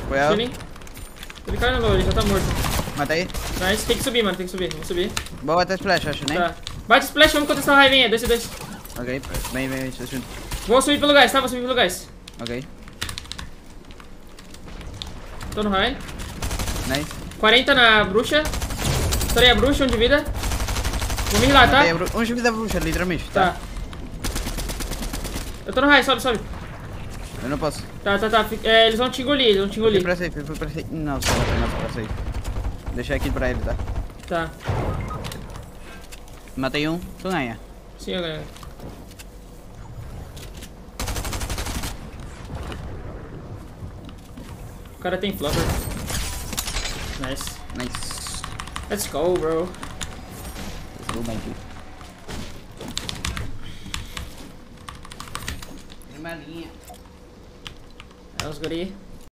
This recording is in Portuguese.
Foi ela. Chilling. Ele caiu no low, ele já tá morto. Matei. Nice, tem que subir, mano, tem que subir. Vamos subir. Vou bater splash, acho, né? Tá. Bate splash, vamos contestar a raivinha. Desce, desce. Ok, vem, tô junto. Vou subir pelo gás, tá? Vou subir pelo gás. Ok. Tô no high. Nice. 40 na bruxa. Estourei a bruxa, 1 de vida. Vou me healar, tá? Um chute da bruxa, literalmente, Tá. tá? Eu tô no high, sobe, sobe. Eu não posso. Tá. Eles vão te engolir, eles vão te Fui engolir. pra safe, fui pra safe. Não, só pra safe. Deixei aqui pra ele, tá? Tá. Matei um, tu ganha. Sim, eu ganho. O cara tem flopper. Nice. Nice. Let's go, bro. Let's go, my dude. Tem uma linha. That was good.